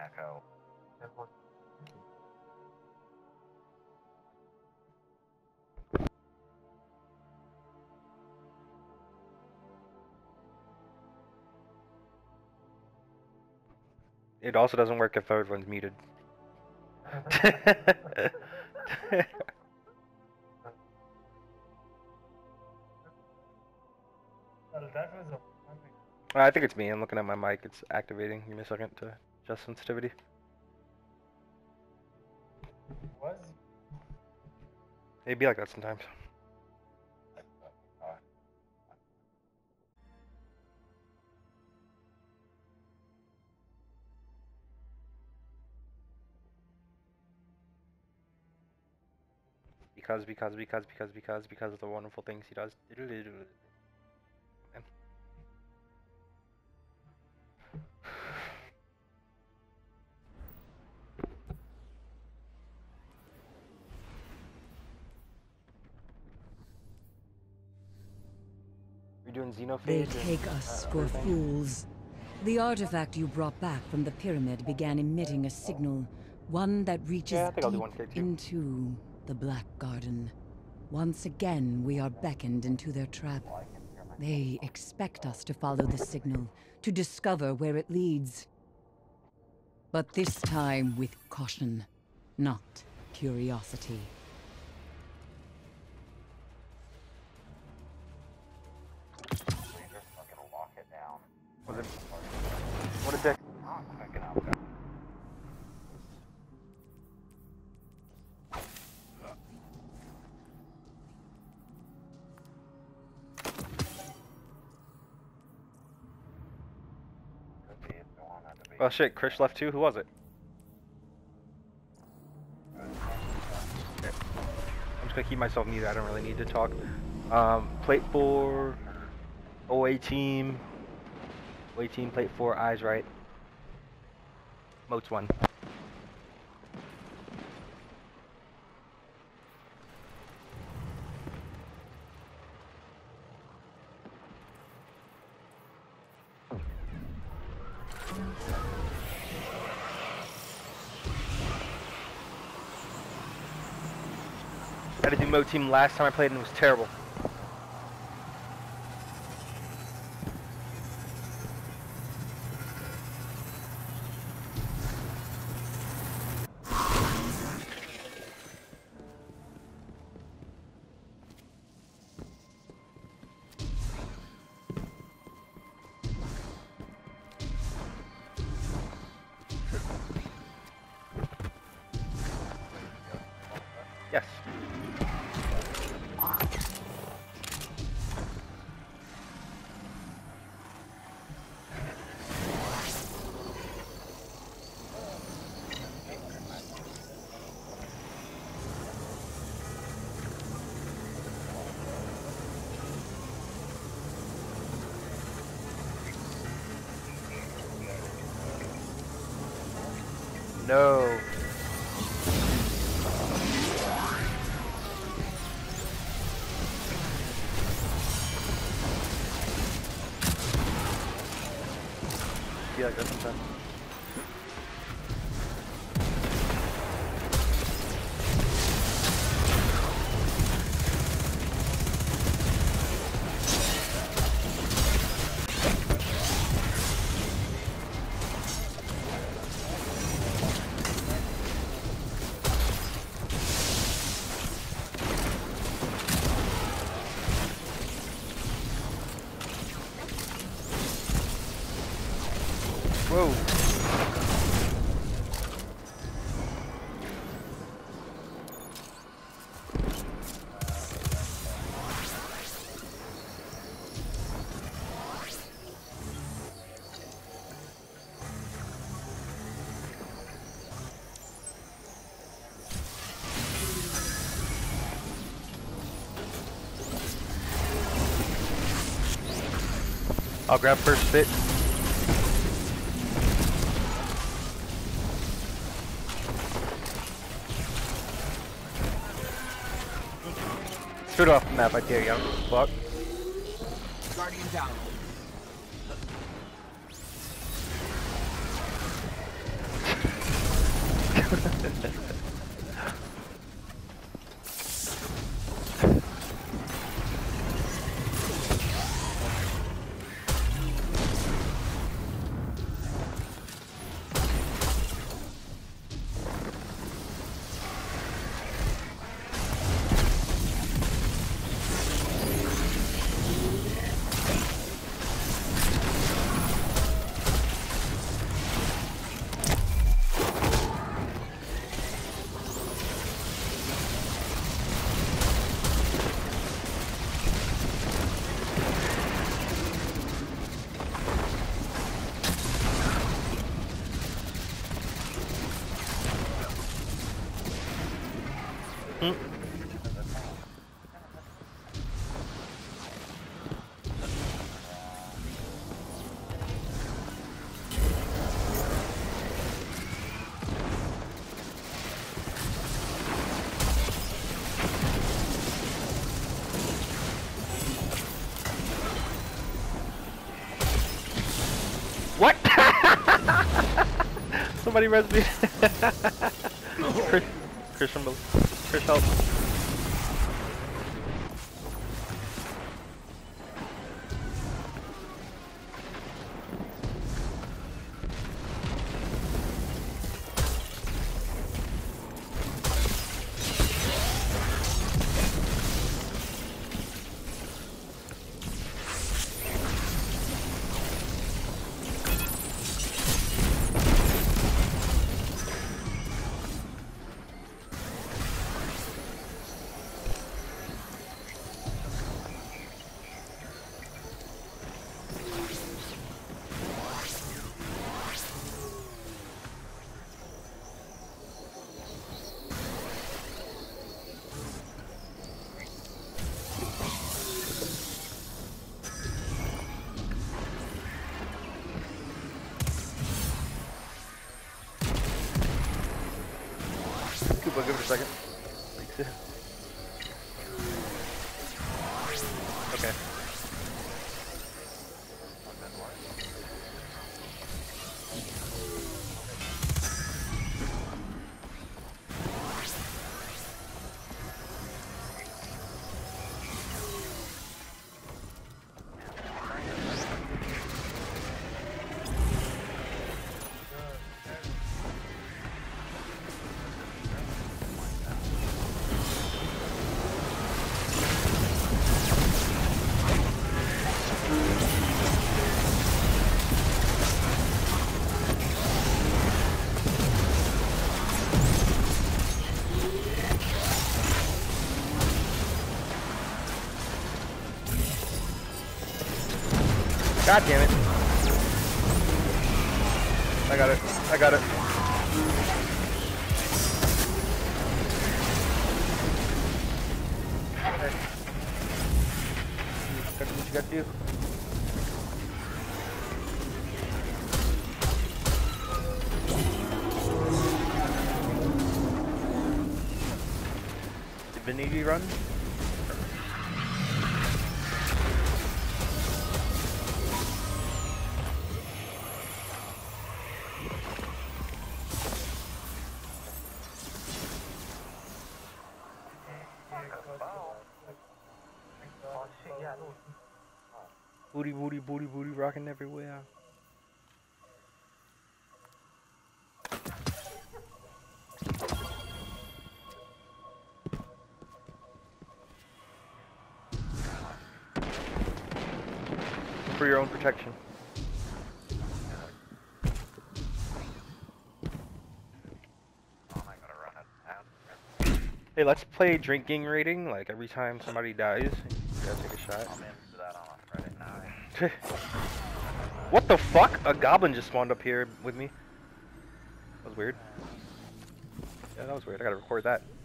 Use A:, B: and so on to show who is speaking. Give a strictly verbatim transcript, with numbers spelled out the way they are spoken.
A: Echo.
B: It also doesn't work if everyone's muted. I think it's me. I'm looking at my mic. It's activating. Give me a second to adjust sensitivity.
A: Was?
B: It'd be like that sometimes. Because, because, because, because, because, because of the wonderful things he does. We're doing Xenophage.
C: They take us uh, for fools. The artifact you brought back from the pyramid began emitting a signal, one that reaches
B: yeah,
C: deep into the Black Garden. Once again, we are beckoned into their trap. They expect us to follow the signal, to discover where it leads. But this time with caution, not curiosity.
B: What, what a dick. Oh shit, Krish left too? Who was it? Okay. I'm just gonna keep myself muted, I don't really need to talk. Um, plate four, O A team, O A team, plate four, eyes right. Moats one. I had to do Mo team last time I played and it was terrible. Yes. No. Yeah, like that sometimes. Whoa. I'll grab first fit. Straight off the map, I dare you. Fuck.
D: Guardian down.
B: What? Somebody res me. Chris, Chris, from, Chris, help. Koopa, give it a second. Okay. God damn it. I got it. I got it. Okay. Gotta do what you gotta do. Divinity run? Booty, booty, booty, booty, rocking everywhere. For your own protection. Hey, let's play drinking rating. Like every time somebody dies, you gotta take a shot. What the fuck? A goblin just spawned up here with me. That was weird. Yeah, that was weird. I gotta record that.